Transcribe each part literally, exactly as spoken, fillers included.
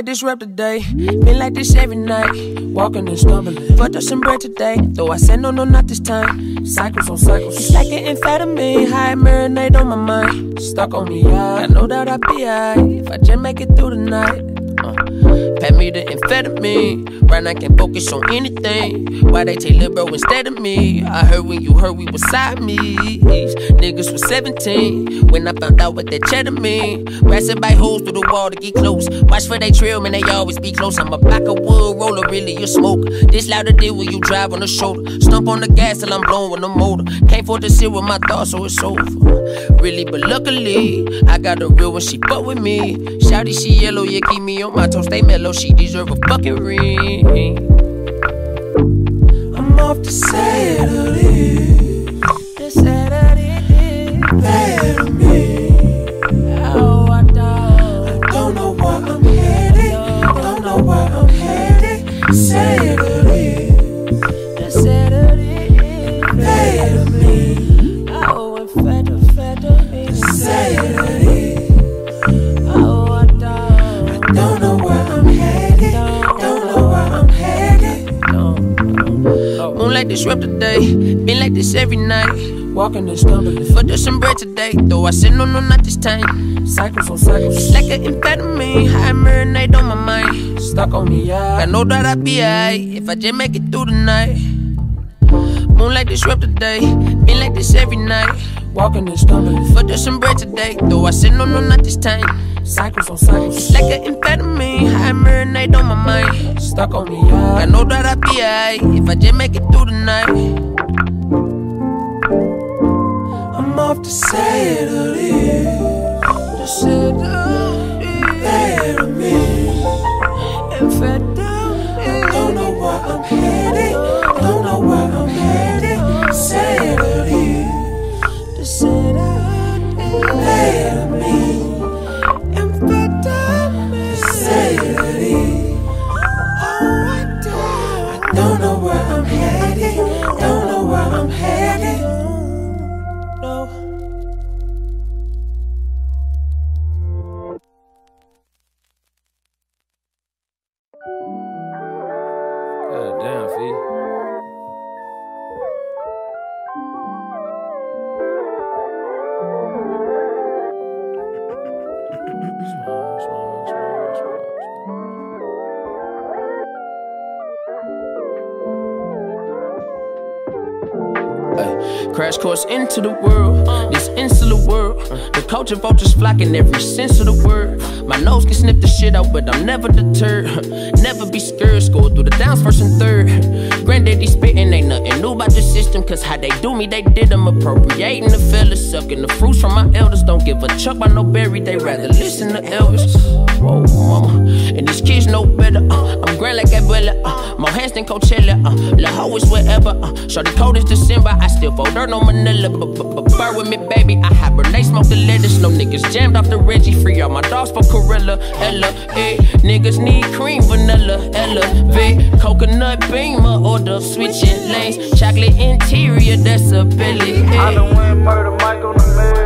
disrupt the day. Been like this every night, walking and stumbling. Fucked up some bread today, though I said no, no, not this time. Cycles on cycles, it's like an amphetamine. High marinate on my mind, stuck on me, yeah. I know that I'll be alright if I just make it through the night. Uh, pat me the amphetamine, right now I can focus on anything. Why they take Lil Bro instead of me? I heard when you heard we was side me. Niggas was seventeen when I found out what that cheddar mean. Rassing by holes through the wall to get close. Watch for they trail, man, they always be close. I'm a block of wood roller, really you smoke. This louder deal when you drive on the shoulder. Stump on the gas till I'm blowing with the motor. Can't afford to sit with my thoughts, so it's over. Really, but luckily I got a real one, she fuck with me. Shawty, she yellow, yeah, keep me on my toes, stay mellow. She deserve a fucking ring. I'm off to Saturday. The Saturday. Better me. Oh, I don't. I don't know where I'm headed. Don't know where I'm headed. Saturday. The Saturday. Better me. Oh, and feather, feather me. Saturday. Oh, I don't. I don't know where I'm headed. Don't know where I'm headed. Moonlight disrupt the day. Been like this every night, walking and stumbling. Fucked up some bread today, though I said no, no, not this time. Cycles on cycles, it's like an amphetamine. High marinate on my mind, stuck on me, yeah. I know that I'll be alright if I just make it through the night. Moonlight disrupt the day. Been like this every night, walking and stumbling. Fucked up some bread today, though I said no, no, not this time. Cycles on cycles, it's like an amphetamine. High marinate on my mind, stuck on me, yeah. I know that I'll be alright if I just make it through the night. I'm off to Saturday. The Saturday. Better me. Amphetamine. Don't know where I'm headed. Don't know where I'm headed. Saturday. The Saturday. Better me. Saturday. Oh, I don't. I don't know where I'm headed. Don't know where I'm headed. No. God damn, Fee. Crash course into the world, this insular world. The culture vultures flocking every sense of the word. My nose can sniff the shit out, but I'm never deterred. Never be scared, score through the downs first and third. Granddaddy spitting, ain't nothing new about the system. Cause how they do me, they did them. Appropriating the fellas, sucking the fruits from my elders. Don't give a chuck by no berry, they rather listen to Elvis. Whoa, mama, and these kids know better. uh, I'm grand like Abuela, uh, more hands than Coachella. uh, La Ho is wherever, uh, shorty cold is December. I still fold dirt on Manila, but burn with me, baby. I hibernate, smoke the lettuce. No niggas jammed off the Reggie, free all my dogs for Corella. Ella, eh, niggas need cream, vanilla, elevate, coconut beamer, order switching lanes, chocolate interior, that's a belly. Eh. I done went murder Mike on the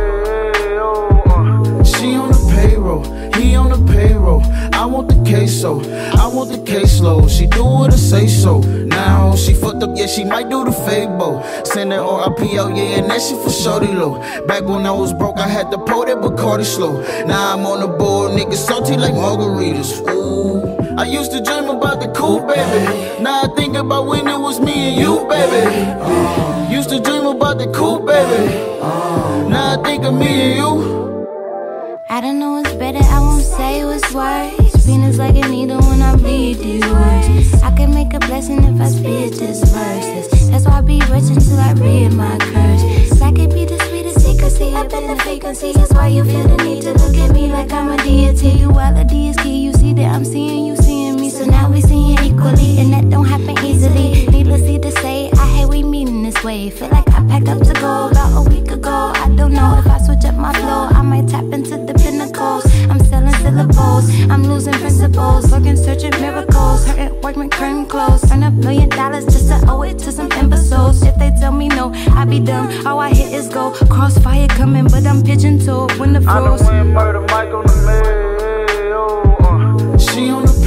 mail. She on the payroll, he on the payroll. I want the queso, I want the caseload. She do what I say so. Now she fucked up, yeah, she might do the fable. Send that R I P out, yeah, and that shit for shorty low. Back when I was broke, I had to pour that Bacardi slow. Now I'm on the board, niggas salty like margaritas. Ooh, I used to dream about the cool baby. Now I think about when it was me and you, baby. Uh, used to dream about the cool baby. Uh, now I think of me and you. I don't know what's better, I won't say what's worse. Penis like a needle when I bleed these words. I can make a blessing if I spit this verse. That's why I be rich until I read my curse. I could be the sweetest secrecy up in the frequency. That's why you feel the need to look at me like I'm a deity. You all a D is key, you see that I'm seeing you seeing me. So now we seeing equally, and that don't happen easily. Needlessly to say, I hate we meeting this way. Feel like I packed up to go about a week ago. I don't know if I switch up my flow, I might tap into the pinnacles. I'm selling syllables, I'm losing principles. Looking, searching miracles, hurting workman curtain close. Earn a million dollars just to owe it to some imbeciles. If they tell me no, I be dumb, all I hit is go. Crossfire coming, but I'm pigeon toed when the froze. I done went murder Mike on the mail. uh. She on the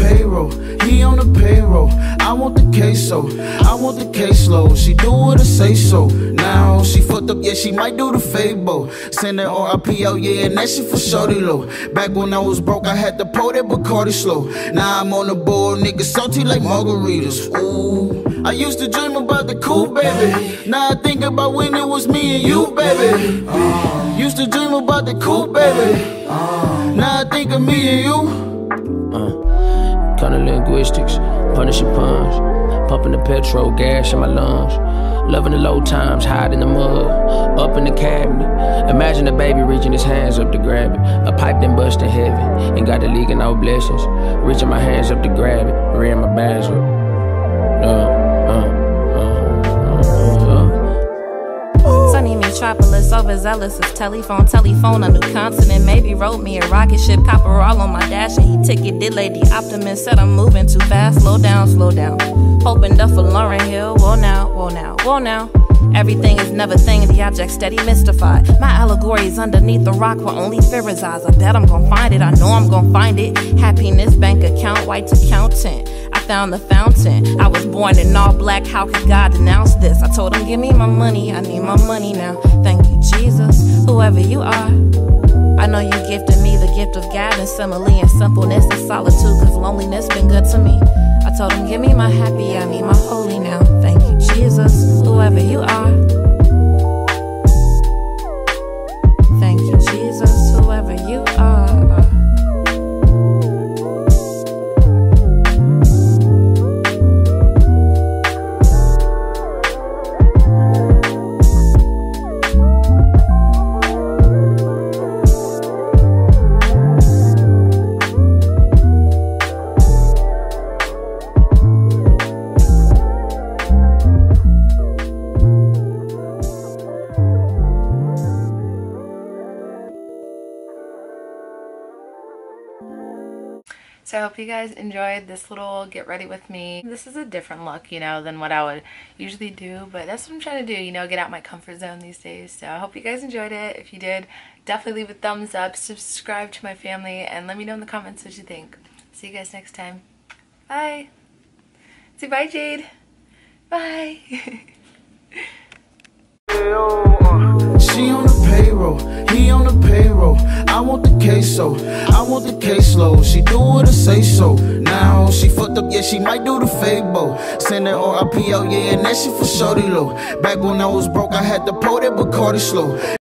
on the payroll. I want the queso, I want the caseload. She do what I say so. Now she fucked up, yeah, she might do the fable. Send that R I P out, yeah, and that shit for shorty low. Back when I was broke, I had to pour that Bacardi slow. Now I'm on the board, niggas salty like margaritas. Ooh, I used to dream about the cool, baby. Now I think about when it was me and you, baby. Uh, used to dream about the cool, baby. Uh, now I think of me and you. Uh, Kinda linguistics, punishing puns, pumping the petrol, gas in my lungs. Loving the low times, hide in the mud, up in the cabinet. Imagine a baby reaching his hands up to grab it. A pipe then busting heavy, ain't got the leak and no blessings. Reaching my hands up to grab it, rearing my bags up. Uh, uh, uh, uh, uh. Sunny metropolis, overzealous as telephone, telephone, a new continent. Maybe wrote me a rocket ship, copper all on my dash, and he ticketed. Lady Optimist said I'm moving too fast. Slow down, slow down. Hoping up for Lauren Hill. Whoa now, whoa now, whoa now. Everything is never thing, the object steady mystified. My allegories underneath the rock where only fear resides. I bet I'm gon' find it, I know I'm gon' find it. Happiness, bank account, white accountant. I found the fountain. I was born in all black, how could God denounce this? I told him, give me my money, I need my money now. Thank you, Jesus, whoever you are. I know you gifted me the gift of God and simile and simpleness and solitude, cause loneliness been good to me. I told him, give me my happy, I need my holy now. Thank you, Jesus, whoever you are. Thank you, Jesus, whoever you are. So I hope you guys enjoyed this little get ready with me. This is a different look, you know, than what I would usually do, but that's what I'm trying to do, you know, get out my comfort zone these days. So I hope you guys enjoyed it. If you did, definitely leave a thumbs up, subscribe to my family, and let me know in the comments what you think. See you guys next time. Bye. Say bye, Jade. Bye. She on the payroll, he on the payroll. I want the queso, I want the caseload. She do what I say so. Now she fucked up, yeah, she might do the fable. Send that R I P out, yeah, and that shit for shorty low. Back when I was broke, I had to pour that Bacardi slow.